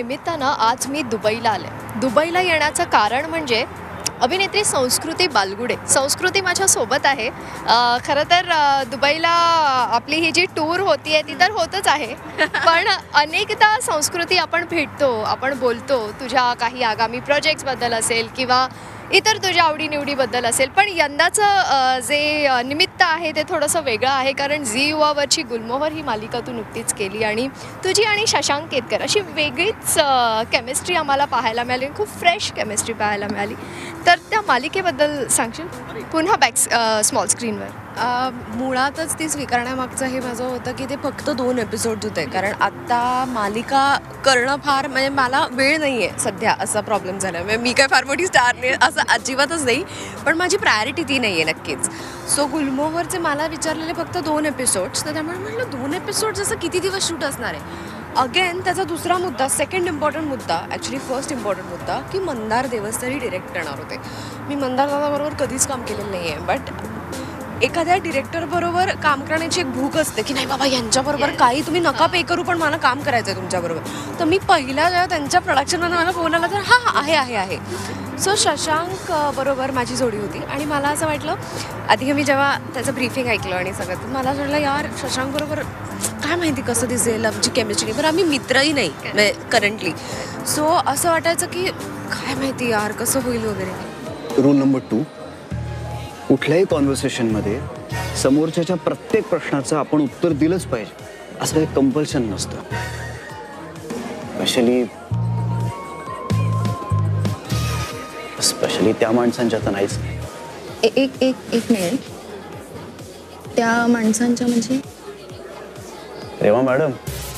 निमित्तानं आज मी दुबईला आले. दुबईला येण्याचं कारण म्हणजे अभिनेत्री संस्कृती बालगुडे. संस्कृती माझ्यासोबत आहे. खरं तर दुबईला आपली ही जी टूर होती आहे ती तर होतच आहे, पण अनेकदा संस्कृती आपण भेटतो, आपण बोलतो, तुझ्या काही आगामी प्रोजेक्ट्सबद्दल असेल किंवा इतर तुझ्या आवडीनिवडीबद्दल असेल. पण यंदाचं जे निमित्त आहे ते थोडंसं वेगळं आहे, कारण झी युवावरची गुलमोहर ही मालिका तू नुकतीच केली आणि तुझी आणि शशांक केतकर अशी वेगळीच केमिस्ट्री आम्हाला पाहायला मिळाली, खूप फ्रेश केमिस्ट्री पाहायला मिळाली. तर त्या मालिकेबद्दल सांगशील पुन्हा स्मॉल स्क्रीनवर? मुळातच ती स्वीकारण्यामागचं हे माझं होतं की ते फक्त 2 एपिसोड्स होते, कारण आत्ता मालिका करणं फार म्हणजे मला वेळ नाही आहे सध्या, असा प्रॉब्लेम झाला. म्हणजे मी काय फार मोठी स्टार नाही असं अजिबातच नाही, पण माझी प्रायोरिटी ती नाही आहे नक्कीच. सो गुलमोहरचे मला विचारलेले फक्त 2 एपिसोड्स, तर त्यामुळे म्हटलं 2 एपिसोड्स असं किती दिवस शूट असणार आहे. अगेन त्याचा दुसरा मुद्दा, सेकंड इम्पॉर्टंट मुद्दा, ॲक्च्युली फर्स्ट इम्पॉर्टंट मुद्दा, की मंदार देवस्थरी डिरेक्ट करणार होते. मी मंदार दादाबरोबर कधीच काम केलेलं नाही आहे, बट एखाद्या डिरेक्टरबरोबर काम करण्याची एक भूक असते की नाही बाबा यांच्याबरोबर काही तुम्ही नका पे करू, पण मला काम करायचं आहे तुमच्याबरोबर. तर मी पहिला जेव्हा त्यांच्या प्रोडक्शनमधून मला फोन आला तर हां आहे. सो शशांक बरोबर माझी जोडी होती आणि मला असं वाटलं, आधी मी जेव्हा त्याचं ब्रीफिंग ऐकलं आणि सगळं, तर मला असं वाटलं यार शशांक बरोबर काय माहिती कसं दिसेल आमची केमिस्ट्री, पण आम्ही मित्रही नाही करंटली. सो असं वाटायचं की काय माहिती यार कसं होईल वगैरे. रूल नंबर 2, कुठल्याही कॉन्व्हर्सेशनमध्ये समोरच्याच्या प्रत्येक प्रश्नाचं आपण उत्तर दिलंच पाहिजे, असं काही कंपल्शन नसतं. स्पेशली त्या माणसांच्या तर नाहीच. एक मिनिट, त्या माणसांच्या म्हणजे रेवा मॅडम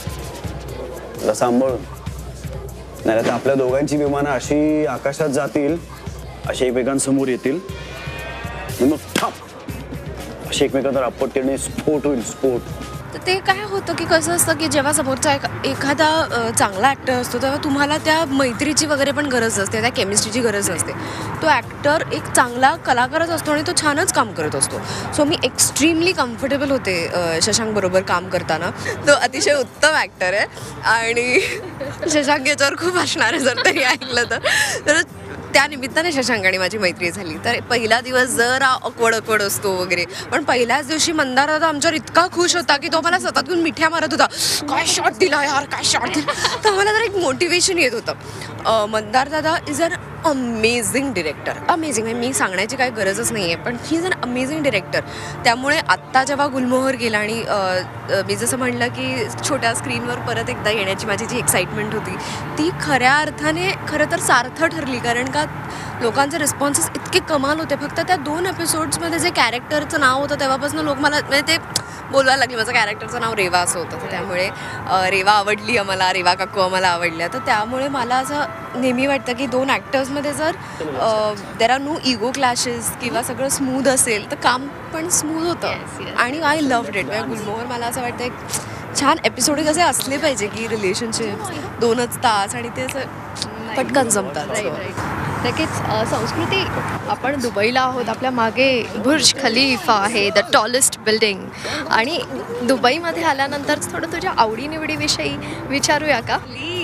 जरा सांभाळून, नाही तर आपल्या दोघांची विमानं अशी आकाशात जातील, अशी एकमेकांसमोर येतील, मग ठाप अशी एकमेकांना आपत्तीने स्फोट होईल, स्फोट. तर ते काय होतं की कसं असतं की जेव्हा समोरचा एखादा चांगला ॲक्टर असतो तेव्हा तुम्हाला त्या मैत्रीची वगैरे पण गरज असते, त्या केमिस्ट्रीची गरज असते. तो ॲक्टर एक चांगला कलाकारच असतो आणि तो छानच काम करत असतो. सो मी एक्स्ट्रीमली कम्फर्टेबल होते शशांक बरोबर काम करताना. तो अतिशय उत्तम ॲक्टर आहे आणि शशांक याच्यावर खूप असणार आहे जर तरी ऐकलं तर त्या निमित्ताने शशांक आणि माझी मैत्री झाली. तर पहिला दिवस जरा अकवड असतो वगैरे, पण पहिल्याच दिवशी मंदार दादा आमच्यावर इतका खुश होता की तो मला सतत घेऊन मिठ्या मारत होता, काय शॉट दिला यार, काय शॉट दिला. तर मला जर एक मोटिवेशन येत होतं. मंदार दादा is an amazing director, amazing. म्हणजे मी सांगण्याची काही गरजच नाही आहे, पण he is an amazing director. त्यामुळे आत्ता जेव्हा गुलमोहर गेला आणि मी जसं म्हणलं की छोट्या स्क्रीनवर परत एकदा येण्याची माझी जी एक्साइटमेंट होती ती खऱ्या अर्थाने खरं तर सार्थ ठरली, कारण का लोकांचे रिस्पॉन्सेस इतके कमाल होते. फक्त त्या 2 एपिसोड्समध्ये जे कॅरेक्टरचं नाव होतं तेव्हापासून लोक मला म्हणजे ते बोलवायला लागले, माझं कॅरेक्टरचं नाव रेवा असं होतं. तर त्यामुळे रेवा आवडली आम्हाला, रेवा काकू आम्हाला आवडल्या. तर त्यामुळे मला असं नेहमी वाटतं की 2 ॲक्टर्समध्ये जर there are no ego clashes किंवा सगळं स्मूथ असेल तर काम पण स्मूथ होतं. आणि आय लव्हड इट. गुलमोहर मला असं वाटतं एक छान एपिसोड कसे असले पाहिजे की रिलेशनशिप्स 2च तास आणि ते असं पटकन जमतात. नक्कीच. संस्कृती, आपण दुबईला आहोत, आपल्या मागे बुर्ज खलीफा आहे, द टॉलेस्ट बिल्डिंग. आणि दुबईमध्ये आल्यानंतरच थोडं तुझ्या आवडीनिवडीविषयी विचारूया का?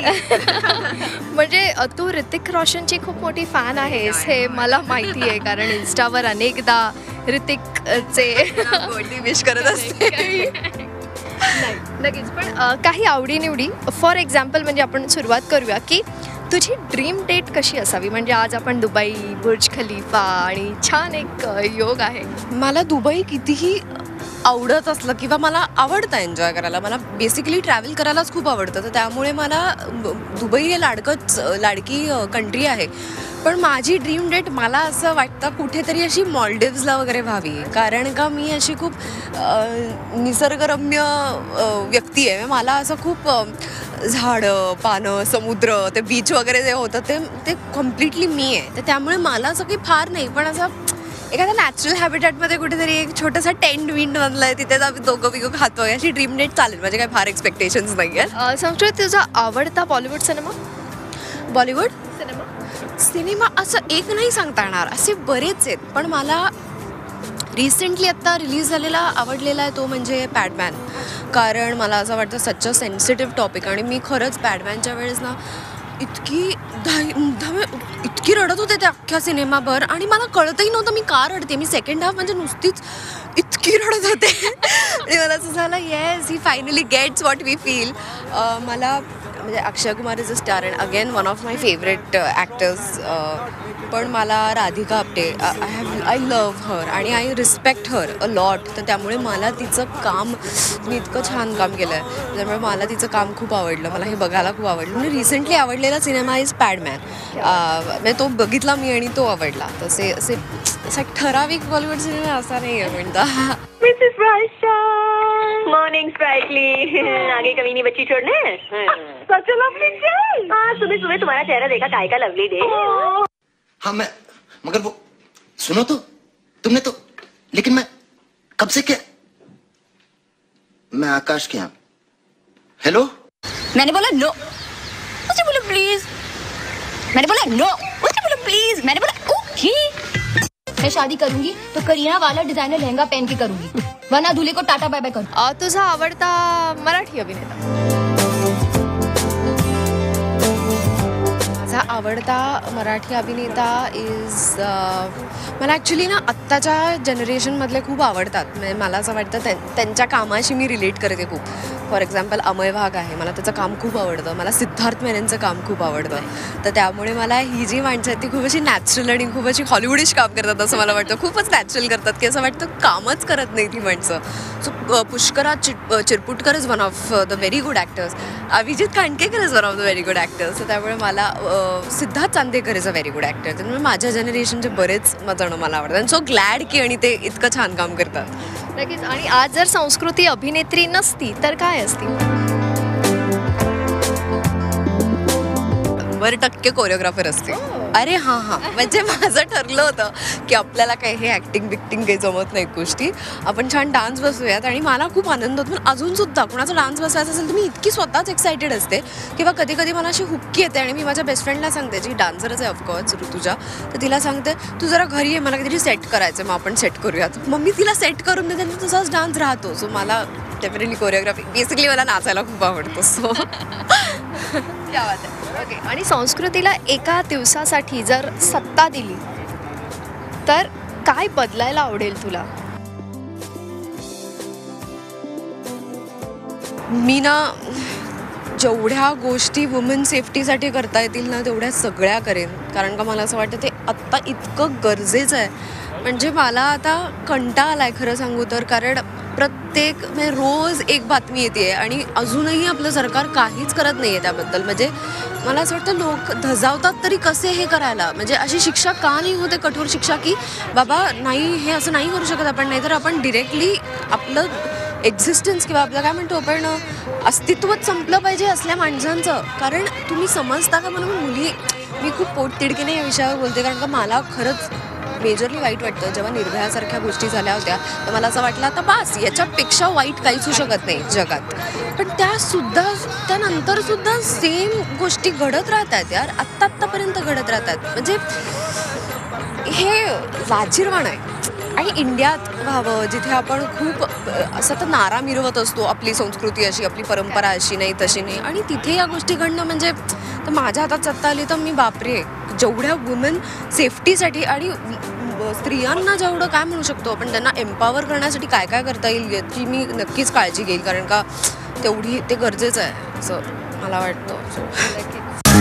म्हणजे तू ऋतिक रोशनची खूप मोठी फॅन आहेस हे मला माहिती आहे, कारण इन्स्टावर अनेकदा ऋतिकचे विश करत असते. नाही नक्कीच, पण काही आवडीनिवडी फॉर एक्झाम्पल म्हणजे आपण सुरुवात करूया की तुझी ड्रीम डेट कशी असावी. म्हणजे आज आपण दुबई, बुर्ज खलीफा आणि छान एक योग आहे. मला दुबई कितीही आवडत असलं किंवा मला आवडतं एन्जॉय करायला, मला बेसिकली ट्रॅव्हल करायलाच खूप आवडतं, तर त्यामुळे मला दुबई हे लाडकी कंट्री आहे. पण माझी ड्रीम डेट मला असं वाटतं कुठेतरी अशी मॉलडिव्हजला वगैरे व्हावी, कारण का मी अशी खूप निसर्गरम्य व्यक्ती आहे. मला असं खूप झाडं, पानं, समुद्र, ते बीच वगैरे जे होतं ते कम्प्लिटली मी आहे. तर त्यामुळे मला असं काही फार नाही, पण असं एखाद्या नॅचरल हॅबिटॅटमध्ये कुठेतरी एक छोटासा टेंट विंड बनला आहे, तिथेच आम्ही दोघं बिघं खातोय, अशी ड्रीम डेट चालेल. माझे काही फार एक्सपेक्टेशन्स नाही आहेत. संस्कृत, तुझा आवडता बॉलिवूड सिनेमा? बॉलिवूड सिनेमा असं एक नाही सांगता येणार, असे बरेच आहेत, पण मला रिसेंटली आत्ता रिलीज झालेला आवडलेला आहे तो म्हणजे पॅडमॅन. कारण मला असं वाटतं सच अ सेन्सिटिव्ह टॉपिक, आणि मी खरंच पॅडमॅनच्या वेळेस ना इतकी रडत होते त्या अख्ख्या सिनेमाभर आणि मला कळतही नव्हतं मी का रडते. मी सेकंड हाफ म्हणजे नुसतीच इतकी रडत होते आणि मला असं झालं yes he finally gets what we feel. मला म्हणजे Akshay Kumar is a star and again one of my favourite actors. पण मला Radhika Apte I love her आणि I respect her a lot. तर त्यामुळे मला तिचं काम मी इतकं छान काम केलं आहे त्यामुळे मला तिचं काम खूप आवडलं. मला हे बघायला खूप आवडलं. म्हणजे रिसेंटली आवडलेला सिनेमा इज पॅडमॅन. म्हणजे तो बघितला मी आणि तो आवडला. तसे असे असा एक ठराविक बॉलिवूड सिनेमा असा नाही आहे म्हणता. मिसेस वर्षा मॉर्निंग स्प्राइटली आगे कभी नहीं बच्ची छोड़ने सच लवली डे. हाँ सुबह सुबह तुम्हारा चेहरा देखा काय का लवली डे. हाँ मैं मगर वो सुनो तो तुमने तो लेकिन मैं कब से क्या मैं आकाश के यहाँ. हेलो मैंने बोला नो उसने बोला प्लीज. मैंने बोला नो उसने बोला प्लीज. मैंने बोला ओके. मैं शादी करूंगी तो करीना वाला डिजाइनर लहंगा पहन के करूंगी वरना दूल्हे को टाटा बाय बाय करूं. तुझा आवडता मराठी अभिनेता? माझा आवडता मराठी अभिनेता इज मला ॲक्च्युली ना आत्ताच्या जनरेशनमधले खूप आवडतात. म्हणजे मला असं वाटतं त्यांच्या कामाशी मी रिलेट करते खूप. फॉर एक्झाम्पल अमय वाघ आहे, मला त्याचं काम खूप आवडतं. मला सिद्धार्थ मेननचं काम खूप आवडतं. तर त्यामुळे मला ही जी माणसं आहेत ती खूप अशी नॅचरल आणि खूप अशी हॉलिवूडिश काम करतात असं मला वाटतं. खूपच नॅचरल करतात की असं वाटतं कामच करत नाही ती माणसं. So Pushkaraj Chirputkar is one of the very good actors. Abhijit Khandkekar is one of the very good actors. तर त्यामुळे मला Siddharth Chandekar is a very good actor. त्यामुळे माझ्या जनरेशनचे बरेच जण मला आवडतात. आणि सो ग्लॅड की आणि ते इतकं छान काम करतात. नक्कीच. आणि आज जर संस्कृती अभिनेत्री नसती तर काय असती? 100% कोरिओग्राफर असते. अरे हां म्हणजे माझं ठरलं होतं की आपल्याला काय हे ॲक्टिंग बिक्टिंग काही जमत नाही गोष्टी. आपण छान डान्स बसवूयात. आणि मला खूप आनंद होतो. पण अजूनसुद्धा कोणाचा डान्स बसवायचा असेल तर मी इतकी स्वतःच एक्सायटेड असते किंवा कधी कधी मला अशी हुक्की येते आणि मी माझ्या बेस्ट फ्रेंडला सांगते जी डान्सरच आहे ऑफकोर्स ऋतुजा. तर तिला सांगते तू जरा घरी आहे मला काहीतरी सेट करायचं मग आपण सेट करूयात. मग मी तिला सेट करून देते आणि तसाच डान्स राहतो. सो मला डेफिनेटली कोरिओग्राफी बेसिकली मला नाचायला खूप आवडतं. So okay. आणि संस्कृतीला एका दिवसासाठी जर सत्ता दिली तर काय बदलायला आवडेल तुला? मी ना जेवढ्या गोष्टी वुमेन सेफ्टीसाठी करता येतील ना तेवढ्या सगळ्या करेन. कारण का मला असं वाटतं ते आत्ता इतकं गरजेचं आहे. म्हणजे मला आता कंटाळा आला आहे खरं सांगू तर. कारण प्रत्येक म्हणजे रोज एक बातमी येते आणि अजूनही आपलं सरकार काहीच करत नाही आहे त्याबद्दल. म्हणजे मला असं वाटतं लोक धजावतात तरी कसे हे करायला. म्हणजे अशी शिक्षा का नाही होते कठोर शिक्षा की बाबा नाही हे असं नाही करू शकत आपण. नाहीतर आपण डिरेक्टली आपलं एक्झिस्टन्स किंवा आपलं काय म्हणतो आपण अस्तित्वच संपलं पाहिजे असल्या माणसांचं. कारण तुम्ही समजता का? म्हणून मुली मी खूप पोटतिडकीने या विषयावर बोलते कारण का मला खरंच मेजरली वाईट वाटतं. जेव्हा निर्भयासारख्या गोष्टी झाल्या होत्या तर मला असं वाटलं आता बास याच्यापेक्षा वाईट काहीच होऊ शकत नाही जगात. पण त्यानंतरसुद्धा सेम गोष्टी घडत राहतात यार. आत्तापर्यंत घडत राहतात. म्हणजे हे लाजिरवाण आहे. आणि इंडियात व्हावं जिथे आपण खूप असं तर नारा मिरवत असतो आपली संस्कृती अशी आपली परंपरा अशी नाही तशी नाही. आणि तिथे या गोष्टी घडणं म्हणजे तर माझ्या हातात सत्ता आली तर मी बापरे जेवढ्या वुमेन सेफ्टीसाठी आणि स्त्रियांना जेवढं काय म्हणू शकतो आपण त्यांना एम्पॉवर करण्यासाठी काय काय करता येईल याची मी नक्कीच काळजी घेईल. कारण का तेवढी ते गरजेचं आहे असं मला वाटतं.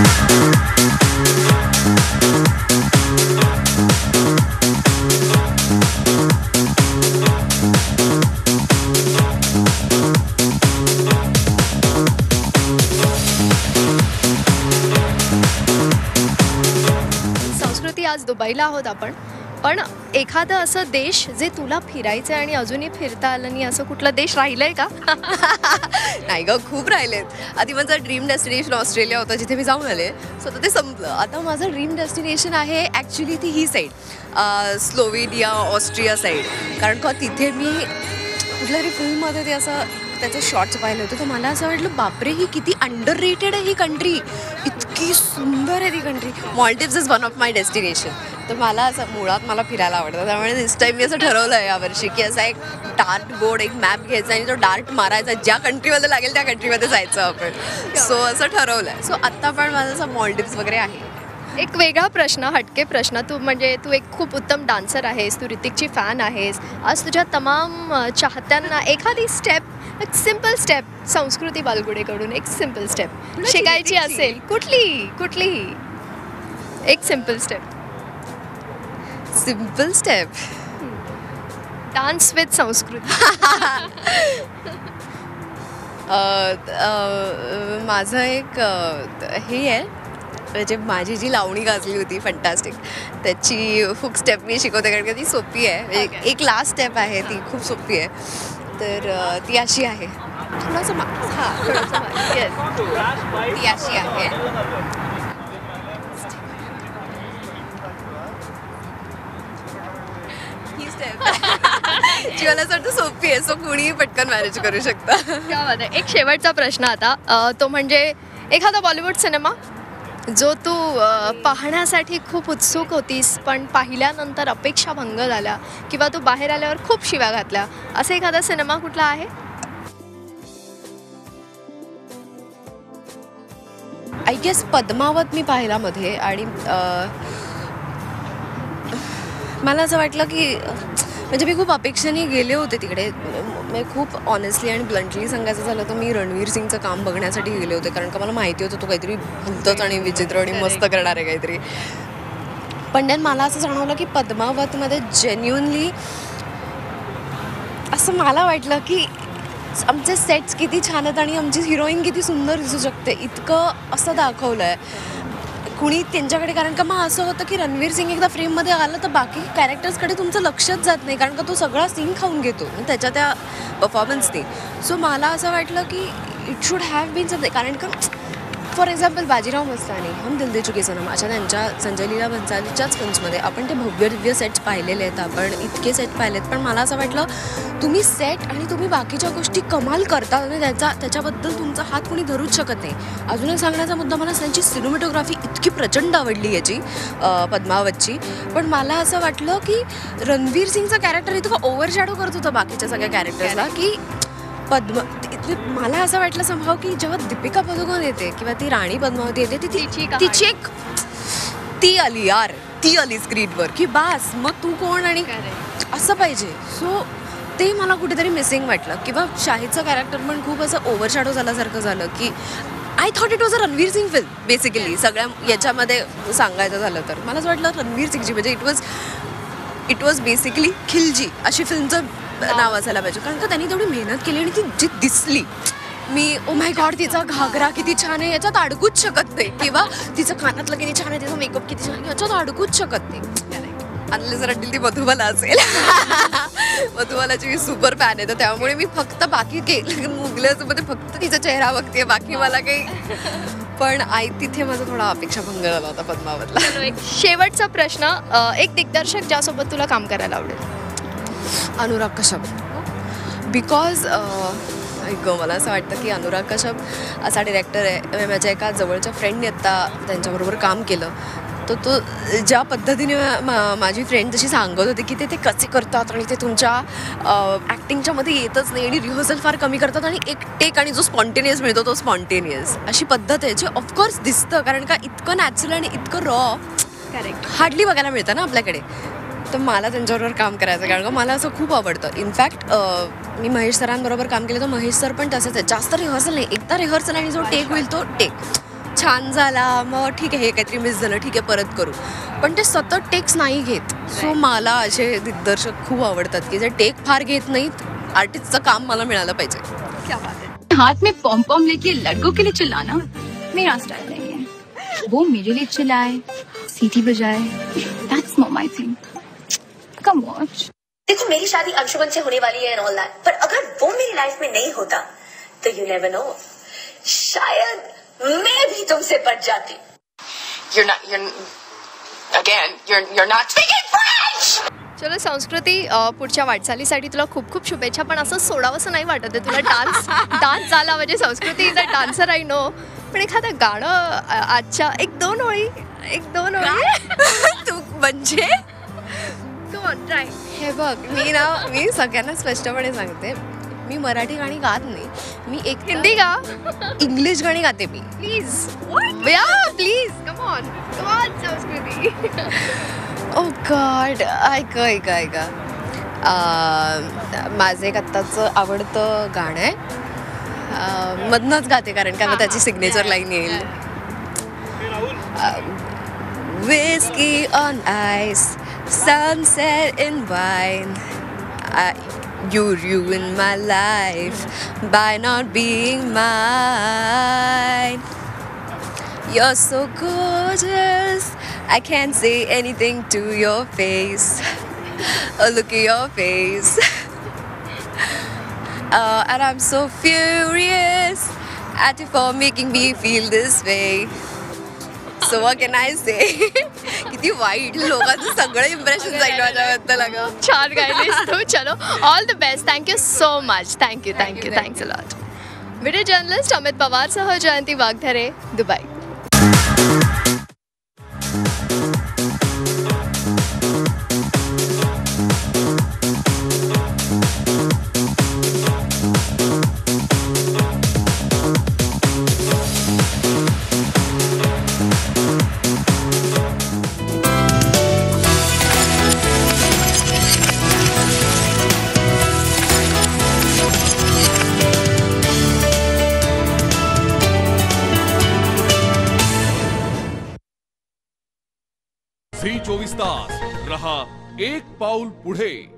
संस्कृती आज दुबईला आहोत आपण. पण एखादं असं देश जे तुला फिरायचं आहे आणि अजूनही फिरता आलं नाही असं कुठलं देश राहिलंय का? नाही ग खूप राहिलेत. आधी माझं ड्रीम डेस्टिनेशन ऑस्ट्रेलिया होतं जिथे मी जाऊन आले. सो ते संपलं. आता माझं ड्रीम डेस्टिनेशन आहे ॲक्च्युली ती ही साईड स्लोवेनिया ऑस्ट्रिया साईड. कारण का तिथे मी कुठल्या तरी फिल्ममध्ये ते असं त्याचं शॉर्ट्स पाहिलं होतं तर मला असं वाटलं बापरे ही किती अंडर रेटेड आहे ही कंट्री. इतकी सुंदर आहे ती country. Maldives is one of my destination. तर मला असं मुळात मला फिरायला आवडतं, त्यामुळे दिस टाईम मी असं ठरवलं आहे यावर्षी की असा एक डार्ट बोर्ड, एक मॅप घ्यायचा आणि तो डार्ट मारायचा, ज्या कंट्रीमध्ये लागेल त्या कंट्रीमध्ये जायचं आपण. सो असं ठरवलं आहे. सो आत्ता पण माझं असं मॉलडिव्स वगैरे आहे. एक वेगळा प्रश्न, हटके प्रश्न. तू एक खूप उत्तम डान्सर आहेस, तू ऋतिकची फॅन आहेस. आज तुझ्या तमाम चाहत्यांना एखादी स्टेप, एक सिम्पल स्टेप संस्कृती बालगुडेकडून एक सिम्पल स्टेप शिकायची असेल, कुठलीही एक simple step. Simple step dance with Sanskruti. माझं एक हे आहे, म्हणजे माझी जी लावणी गाजली होती फंटास्टिक, त्याची हुक स्टेप मी शिकवते, कारण का ती सोपी आहे. म्हणजे एक लास्ट स्टेप आहे, ती खूप सोपी आहे. तर ती अशी आहे, थोडंसं ती अशी आहे. ही स्टेप जी मला असं वाटतं सोपी आहे, सो कुणीही पटकन मॅनेज करू शकतं. क्या बात आहे. एक शेवटचा प्रश्न आता, तो म्हणजे एखादा बॉलिवूड सिनेमा जो तू पाहण्यासाठी खूप उत्सुक होतीस, पण पाहिल्यानंतर अपेक्षा भंग झाल्या किंवा तू बाहेर आल्यावर खूप शिव्या घातल्या, असा एखादा सिनेमा कुठला आहे? आय गेस पद्मावत मी पाहिला मध्ये, आणि मला असं वाटलं की म्हणजे मी खूप अपेक्षाने गेले होते तिकडे. मी खूप ऑनेस्टली आणि ब्लंटली सांगायचं झालं तर मी रणवीर सिंगचं काम बघण्यासाठी गेले होते, कारण का मला माहिती होतं तो काहीतरी भलतंच आणि विचित्र आणि मस्त करणार आहे काहीतरी. पण देन मला असं जाणवलं की पद्मावतमध्ये जेन्युनली असं मला वाटलं की आमचे सेट्स किती छान आहेत आणि आमची हिरोईन किती सुंदर दिसू शकते, इतकं असं दाखवलं आहे कुणी त्यांच्याकडे. कारण का मग असं होतं की रणवीर सिंग एकदा फ्रेममध्ये आलं तर बाकी कॅरेक्टर्सकडे तुमचं लक्षच जात नाही, कारण का तो सगळा सीन खाऊन घेतो त्याच्या त्या परफॉर्मन्सने. सो मला असं वाटलं की it should have been something, कारण का फॉर एक्झाम्पल बाजीराव मस्तानी, हम दिल दे चुके सनम, अशा त्यांच्या संजय लीला भन्सालीच्याच फिल्म्समध्ये आपण ते भव्य दिव्य सेट्स पाहिलेले आहेत, आपण इतके सेट पाहिलेत. पण मला असं वाटलं तुम्ही सेट आणि तुम्ही बाकीच्या गोष्टी कमाल करता आणि त्याच्याबद्दल तुमचा हात कोणी धरूच शकत नाही. अजून एक सांगण्याचा मुद्दा, मला त्यांची सिनेमॅटोग्राफी इतकी प्रचंड आवडली याची पद्मावतची. पण मला असं वाटलं की रणवीर सिंगचं कॅरेक्टर इतकं ओव्हरशॅडो करत होतं बाकीच्या सगळ्या कॅरेक्टर्सला की मला असं वाटलं संभाव की जेव्हा दीपिका पदुकोण येते किंवा ती राणी पद्मावती येते तिची एक ती आली स्क्रीनवर की बास, मग तू कोण आणि असं पाहिजे. सो ते मला कुठेतरी मिसिंग वाटलं. किंवा शाहिदचं कॅरेक्टर पण खूप असं ओव्हरशॅडो झाल्यासारखं झालं की I thought it was a Ranveer Singh film basically. सगळ्या याच्यामध्ये सांगायचं झालं तर मला असं वाटलं रणवीर सिंगची म्हणजे इट वॉज बेसिकली खिलजी अशी फिल्मचं नाव असायला पाहिजे, कारण का त्यांनी तेवढी मेहनत केली आणि ती जी दिसली, मी ओ माय गॉड तिचा घागरा किती छान आहे याच्यात अडकूच शकत नाही, किंवा तिचं कानातलं किती छान आहे, तिचा मेकअप किती छान आहे याच्यात अडकूच शकत नाही. आणले जर अडतील ती मधुबाला असेल. मधुबालाची मी सुपर फॅन आहे, तर त्यामुळे मी फक्त बाकी मुगल्यासोबत फक्त तिचा चेहरा बघते, बाकी मला काही. पण तिथे माझा थोडा अपेक्षा भंग झाला होता पद्मावतला. एक शेवटचा प्रश्न, एक दिग्दर्शक ज्यासोबत तुला काम करायला आवडेल? अनुराग कश्यप. बिकॉज मला असं वाटतं की अनुराग कश्यप असा डिरेक्टर आहे, माझ्या एका जवळच्या फ्रेंडने आत्ता त्यांच्याबरोबर काम केलं, तर तो ज्या पद्धतीने माझी फ्रेंड जशी सांगत होती की ते कसे करतात आणि ते तुमच्या ॲक्टिंगच्या मध्ये येतच नाही आणि रिहर्सल फार कमी करतात आणि एक टेक आणि जो स्पॉन्टेनियस मिळतो तो स्पॉन्टेनियस अशी पद्धत आहे, जे ऑफकोर्स दिसतं, कारण का इतकं नॅचरल आणि इतकं रॉ करेक्ट हार्डली बघायला मिळतं ना आपल्याकडे. तर मला त्यांच्याबरोबर काम करायचं, कारण का मला असं खूप आवडतं. इनफॅक्ट मी महेश सरांबरोबर काम केलं तर महेश सर पण तसंच आहे, जास्त रिहर्सल नाही, एकदा रिहर्सल आणि जो टेक होईल तो टेक छान झाला, मग ठीक आहे हे काहीतरी मिस झालं, ठीक आहे परत करू, पण ते सतत टेक्स नाही घेत. सो मला असे दिग्दर्शक खूप आवडतात की जे टेक फार घेत नाहीत. आर्टिस्टचं काम मला मिळालं पाहिजे. क्या बात है. हाथ में पॉम पॉम लेके लड़कों के लिए चिल्लाना मेरा स्टाइल नहीं है. वो मेरे लिए चिल्लाए, सीटी बजाए, that's not my thing. Come watch. देखो मेरी शादी अंशुमन से होने वाली है एंड ऑल दैट, पर अगर वो मेरी लाइफ में नहीं होता तो यू नेवर नो, शायद मैं भी तुमसे बच जाती. You're not speaking French! चलो संस्कृती, पुढच्या वाटचालीसाठी तुला खूप खूप शुभेच्छा. पण असं सोडावंसं नाही वाटत आहे तुला. डान्स झाला म्हणजे Sanskruti is a dancer, I know. पण एखादं गाणं आजच्या 1-2 ओळी एक दोन ओळी तू म्हणजे कम ऑन ट्राय. हे बघ मी सगळ्यांना स्पष्टपणे सांगते, मी मराठी गाणी गात नाही. मी एक हिंदी गा इंग्लिश गाणी गाते मी. प्लीज या please come on Sanskruti. Oh God, ऐका माझं एक आत्ताचं आवडतं गाणं आहे. मधनंच गाते कारण का मग त्याची सिग्नेचर लाईन येईल. Whiskey on ice, sunset in wine. You ruined my life by not being mine. You're so gorgeous, I can't say anything to your face. Oh, look at your face. And I'm so furious at you for making me feel this way. So what can I say? किती वाईट लोकांचं सगळं impression जाईल माझ्याबद्दल. अगं छान गायलीस तू. चलो all the best. Thank you so much. Thank you thanks a lot. Video journalist Amit पवारसह जयंती वाघधरे, दुबई. झी 24 तास रहा एक पाऊल पुढे.